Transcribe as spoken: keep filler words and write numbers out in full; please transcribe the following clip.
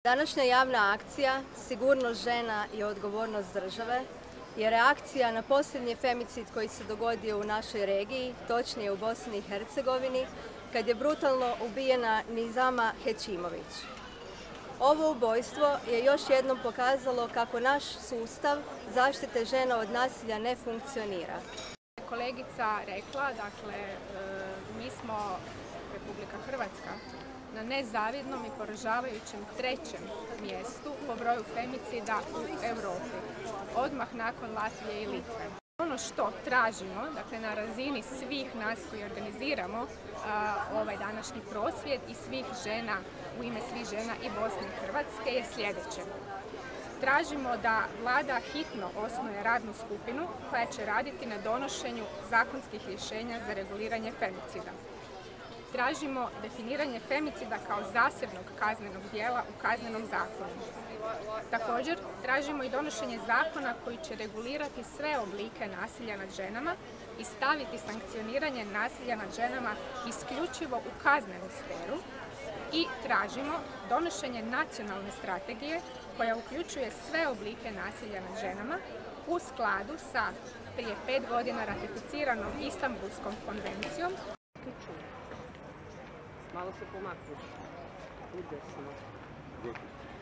Današnja javna akcija Sigurnost žena i odgovornost države je reakcija na posljednji femicid koji se dogodio u našoj regiji, točnije u Bosni i Hercegovini, kad je brutalno ubijena Nizama Hećimović. Ovo ubojstvo je još jednom pokazalo kako naš sustav zaštite žena od nasilja ne funkcionira. Kolegica rekla, dakle, mi smo, Republika Hrvatska, na nezavidnom i poražavajućem trećem mjestu po broju femicida u Europi, odmah nakon Latvije i Litve. Ono što tražimo, dakle na razini svih nas koji organiziramo a, ovaj današnji prosvjed i svih žena, u ime svih žena i Bosne i Hrvatske, je sljedeće. Tražimo da Vlada hitno osnuje radnu skupinu koja će raditi na donošenju zakonskih rješenja za reguliranje femicida. Tražimo definiranje femicida kao zasebnog kaznenog djela u Kaznenom zakonu. Također, tražimo i donošenje zakona koji će regulirati sve oblike nasilja nad ženama i staviti sankcioniranje nasilja nad ženama isključivo u kaznenu sferu. I tražimo donošenje nacionalne strategije koja uključuje sve oblike nasilja nad ženama u skladu sa prije pet godina ratificiranom Istanbulskom konvencijom. Malo se pomaknuti. Udesno.